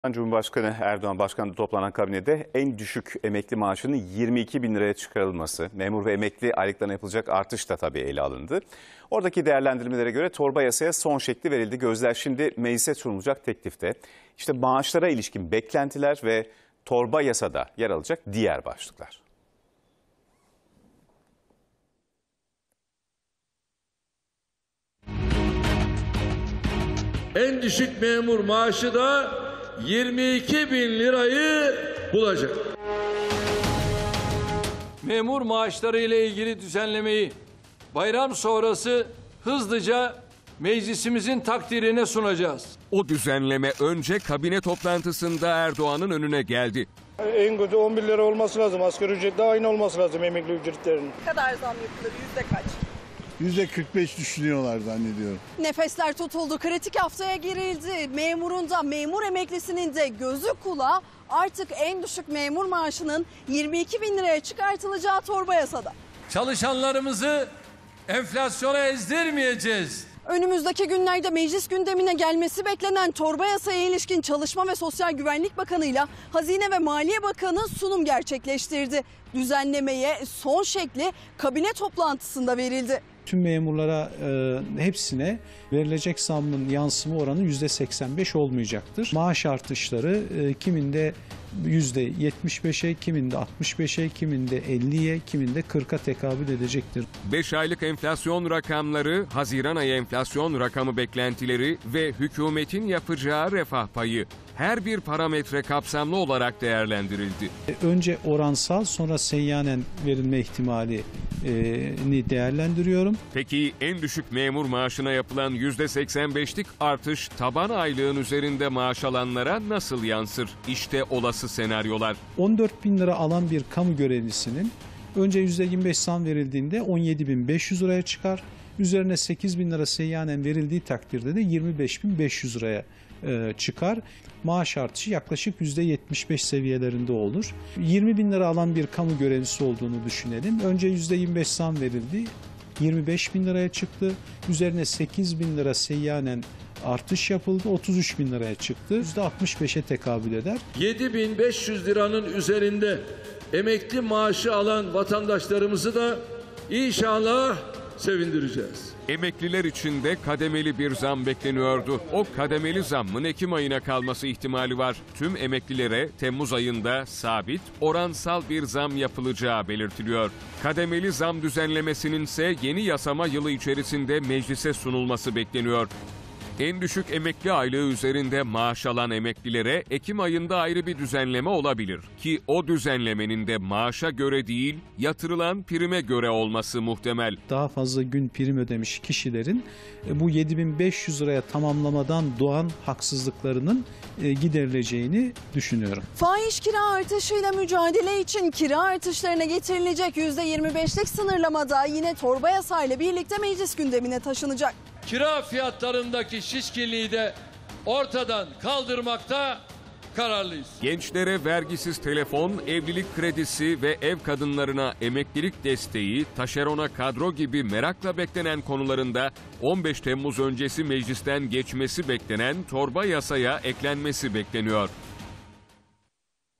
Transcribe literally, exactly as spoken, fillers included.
Cumhurbaşkanı Erdoğan Başkan'da toplanan kabinede en düşük emekli maaşının yirmi iki bin liraya çıkarılması, memur ve emekli aylıklarına yapılacak artış da tabii ele alındı. Oradaki değerlendirmelere göre torba yasaya son şekli verildi. Gözler şimdi meclise sunulacak teklifte. İşte maaşlara ilişkin beklentiler ve torba yasada yer alacak diğer başlıklar. En düşük memur maaşı da yirmi iki bin lirayı bulacak. Memur maaşları ile ilgili düzenlemeyi bayram sonrası hızlıca meclisimizin takdirine sunacağız. O düzenleme önce kabine toplantısında Erdoğan'ın önüne geldi. En kötü on bir lira olması lazım. Asgari ücretle aynı olması lazım emekli ücretlerinin. Ne kadar zam yapılır? Yüzde kaç? yüzde kırk beş düşünüyorlar zannediyorum. Nefesler tutuldu. Kritik haftaya girildi. Memurun da memur emeklisinin de gözü kulağı artık en düşük memur maaşının yirmi iki bin liraya çıkartılacağı torba yasada. Çalışanlarımızı enflasyona ezdirmeyeceğiz. Önümüzdeki günlerde meclis gündemine gelmesi beklenen torba yasaya ilişkin Çalışma ve Sosyal Güvenlik Bakanı ile Hazine ve Maliye Bakanı sunum gerçekleştirdi. Düzenlemeye son şekli kabine toplantısında verildi. Tüm memurlara e, hepsine verilecek zammın yansıma oranı yüzde seksen beş olmayacaktır. Maaş artışları e, kiminde yüzde yetmiş beşe, kiminde altmış beşe, kiminde elliye, kiminde kırka tekabül edecektir. beş aylık enflasyon rakamları, Haziran ayı enflasyon rakamı beklentileri ve hükümetin yapacağı refah payı. Her bir parametre kapsamlı olarak değerlendirildi. Önce oransal, sonra seyyanen verilme ihtimalini değerlendiriyorum. Peki en düşük memur maaşına yapılan yüzde seksen beşlik artış taban aylığın üzerinde maaş alanlara nasıl yansır? İşte olası senaryolar. on dört bin lira alan bir kamu görevlisinin önce yüzde yirmi beş zam verildiğinde on yedi bin beş yüz liraya çıkar. Üzerine sekiz bin lira seyyanen verildiği takdirde de yirmi beş bin beş yüz liraya çıkar. Maaş artışı yaklaşık yüzde yetmiş beş seviyelerinde olur. yirmi bin lira alan bir kamu görevlisi olduğunu düşünelim. Önce yüzde yirmi beş zam verildi. yirmi beş bin liraya çıktı. Üzerine sekiz bin lira seyyanen artış yapıldı. otuz üç bin liraya çıktı. yüzde altmış beşe tekabül eder. yedi bin beş yüz liranın üzerinde emekli maaşı alan vatandaşlarımızı da inşallah sevindireceğiz. Emekliler için de kademeli bir zam bekleniyordu. O kademeli zammın Ekim ayına kalması ihtimali var. Tüm emeklilere Temmuz ayında sabit, oransal bir zam yapılacağı belirtiliyor. Kademeli zam düzenlemesinin ise yeni yasama yılı içerisinde meclise sunulması bekleniyor. En düşük emekli aylığı üzerinde maaş alan emeklilere Ekim ayında ayrı bir düzenleme olabilir. Ki o düzenlemenin de maaşa göre değil, yatırılan prime göre olması muhtemel. Daha fazla gün prim ödemiş kişilerin bu yedi bin beş yüz liraya tamamlamadan doğan haksızlıklarının giderileceğini düşünüyorum. Fahiş kira artışıyla mücadele için kira artışlarına getirilecek yüzde yirmi beşlik sınırlamada yine torba yasayla birlikte meclis gündemine taşınacak. Kira fiyatlarındaki şişkinliği de ortadan kaldırmakta kararlıyız. Gençlere vergisiz telefon, evlilik kredisi ve ev kadınlarına emeklilik desteği, taşerona kadro gibi merakla beklenen konularında on beş Temmuz öncesi meclisten geçmesi beklenen torba yasaya eklenmesi bekleniyor.